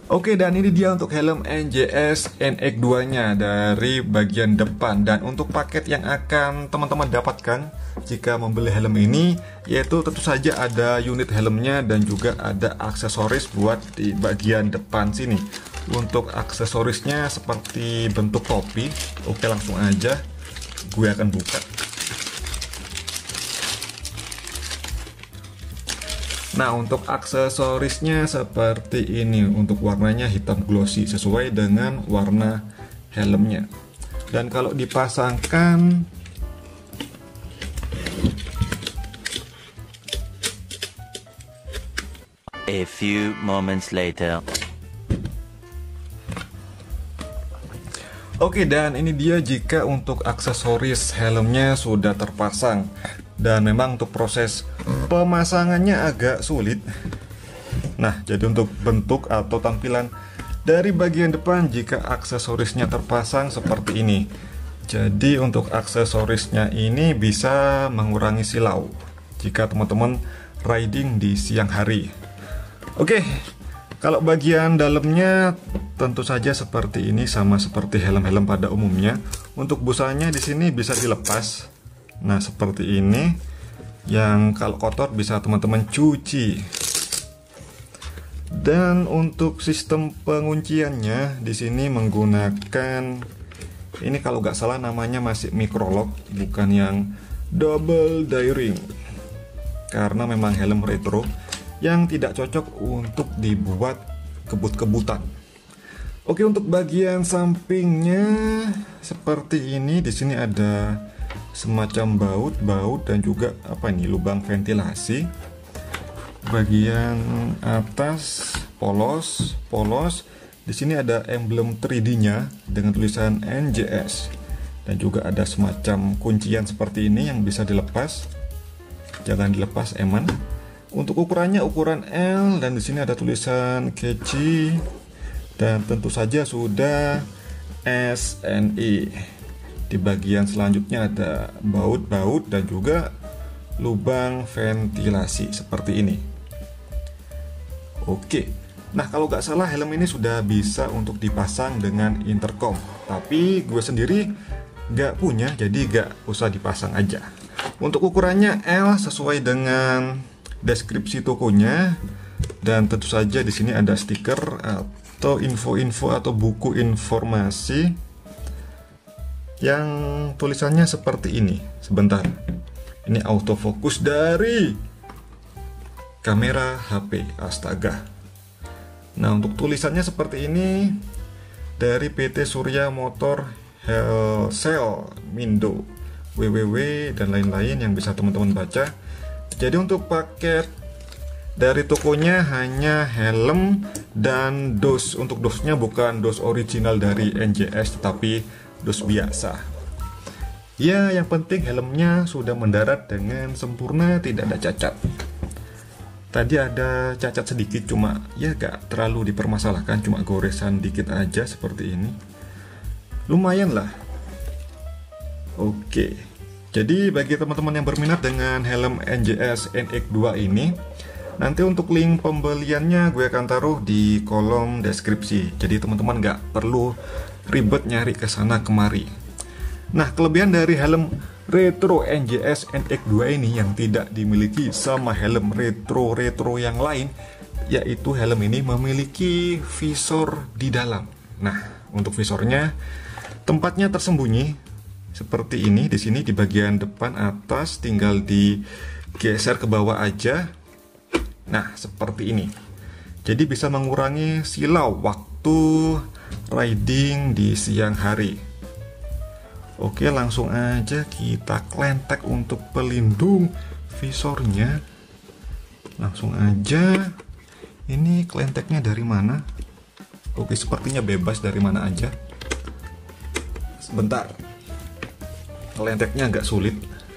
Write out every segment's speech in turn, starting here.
Oke, dan ini dia untuk helm NJS NX2 nya dari bagian depan. Dan untuk paket yang akan teman-teman dapatkan jika membeli helm ini, yaitu tentu saja ada unit helmnya dan juga ada aksesoris buat di bagian depan sini. Untuk aksesorisnya seperti bentuk topi. Oke, langsung aja gue akan buka. Nah, untuk aksesorisnya seperti ini. Untuk warnanya hitam glossy sesuai dengan warna helmnya. Dan kalau dipasangkan, a few moments later. oke, dan ini dia jika untuk aksesoris helmnya sudah terpasang. Dan memang untuk proses pemasangannya agak sulit. Nah, jadi untuk bentuk atau tampilan dari bagian depan jika aksesorisnya terpasang seperti ini. Jadi untuk aksesorisnya ini bisa mengurangi silau jika teman-teman riding di siang hari. Oke, kalau bagian dalamnya tentu saja seperti ini, sama seperti helm-helm pada umumnya. Untuk busanya di sini bisa dilepas. Nah, seperti ini, yang kalau kotor bisa teman-teman cuci. Dan untuk sistem pengunciannya di sini menggunakan ini, kalau nggak salah namanya masih microlock, bukan yang double die-ring. Karena memang helm retro yang tidak cocok untuk dibuat kebut-kebutan. Oke, untuk bagian sampingnya seperti ini. Di sini ada semacam baut dan juga lubang ventilasi. Bagian atas polos. Di sini ada emblem 3D-nya dengan tulisan NJS dan juga ada semacam kuncian seperti ini yang bisa dilepas. Jangan dilepas, eman. Untuk ukurannya ukuran L dan di sini ada tulisan keci dan tentu saja sudah SNI. Di bagian selanjutnya ada baut dan juga lubang ventilasi seperti ini. Oke, nah kalau nggak salah helm ini sudah bisa untuk dipasang dengan intercom. Tapi gue sendiri nggak punya, jadi nggak usah dipasang aja. Untuk ukurannya L sesuai dengan deskripsi tokonya. Dan tentu saja di sini ada stiker atau info-info atau buku informasi yang tulisannya seperti ini. Sebentar, ini autofocus dari kamera HP, astaga. Nah, untuk tulisannya seperti ini dari PT Surya Motor Cell Mindo, www dan lain-lain yang bisa teman-teman baca. Jadi untuk paket dari tokonya hanya helm dan dos. Untuk dosnya bukan dos original dari NJS tetapi dos biasa. Ya, yang penting helmnya sudah mendarat dengan sempurna, tidak ada cacat. Tadi ada cacat sedikit, cuma ya gak terlalu dipermasalahkan, cuma goresan dikit aja seperti ini. Lumayan lah. Oke, jadi bagi teman-teman yang berminat dengan helm NJS NX2 ini, nanti untuk link pembeliannya gue akan taruh di kolom deskripsi. Jadi teman-teman gak perlu ribet nyari ke sana kemari. Nah, kelebihan dari helm retro NJS NX2 ini yang tidak dimiliki sama helm retro yang lain, yaitu helm ini memiliki visor di dalam. Nah, untuk visornya tempatnya tersembunyi seperti ini. Di sini di bagian depan atas, tinggal digeser ke bawah aja. Nah, seperti ini. Jadi bisa mengurangi silau waktu riding di siang hari. Oke, langsung aja kita klentek untuk pelindung visornya. Langsung aja. Ini klenteknya dari mana? Oke, sepertinya bebas dari mana aja. Sebentar. Klenteknya agak sulit.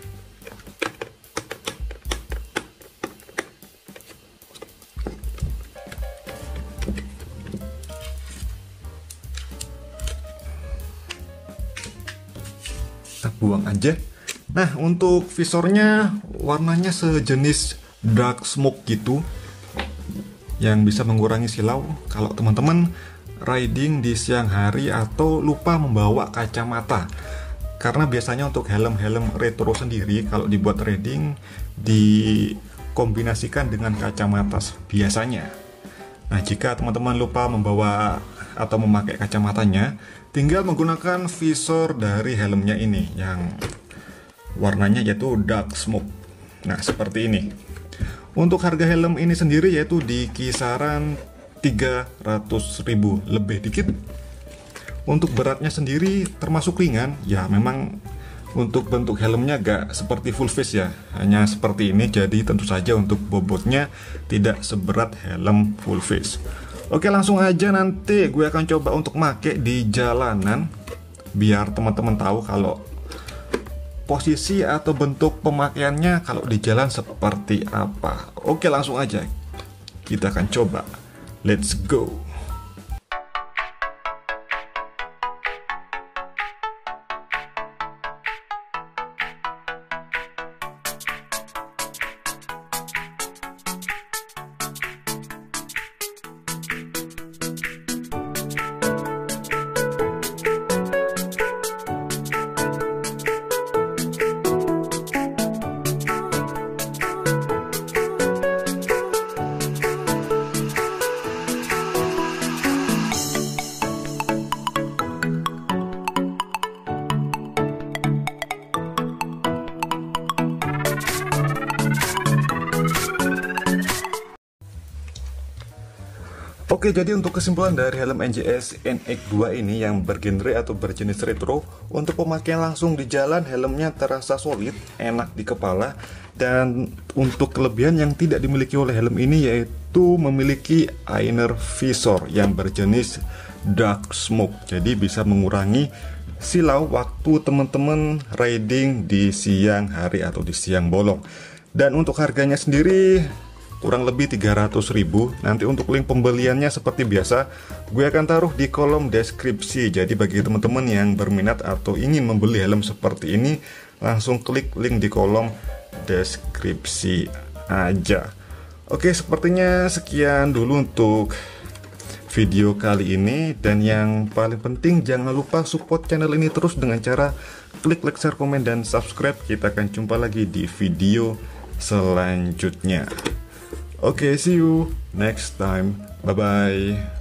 Kita buang aja. Nah, untuk visornya warnanya sejenis dark smoke gitu. yang bisa mengurangi silau kalau teman-teman riding di siang hari atau lupa membawa kacamata. Karena biasanya untuk helm-helm retro sendiri kalau dibuat riding dikombinasikan dengan kacamata biasanya. Nah, jika teman-teman lupa membawa atau memakai kacamatanya, tinggal menggunakan visor dari helmnya ini yang warnanya yaitu dark smoke. Nah, seperti ini. Untuk harga helm ini sendiri yaitu di kisaran 300.000 lebih dikit. Untuk beratnya sendiri termasuk ringan, ya memang untuk bentuk helmnya gak seperti full face ya, hanya seperti ini, jadi tentu saja untuk bobotnya tidak seberat helm full face. Oke, langsung aja nanti gue akan coba untuk make di jalanan biar teman-teman tahu kalau posisi atau bentuk pemakaiannya kalau di jalan seperti apa. Oke, langsung aja kita akan coba. Let's go. Oke, jadi untuk kesimpulan dari helm NJS NX2 ini yang bergenre atau berjenis retro, untuk pemakaian langsung di jalan helmnya terasa solid, enak di kepala, dan untuk kelebihan yang tidak dimiliki oleh helm ini yaitu memiliki inner visor yang berjenis dark smoke, jadi bisa mengurangi silau waktu teman-teman riding di siang hari atau di siang bolong. Dan untuk harganya sendiri kurang lebih 300.000. Nanti untuk link pembeliannya seperti biasa gue akan taruh di kolom deskripsi. Jadi bagi teman-teman yang berminat atau ingin membeli helm seperti ini, langsung klik link di kolom deskripsi aja. Oke, sepertinya sekian dulu untuk video kali ini. Dan yang paling penting, jangan lupa support channel ini terus dengan cara klik like, share, komen, dan subscribe. Kita akan jumpa lagi di video selanjutnya. Okay, see you next time. Bye-bye.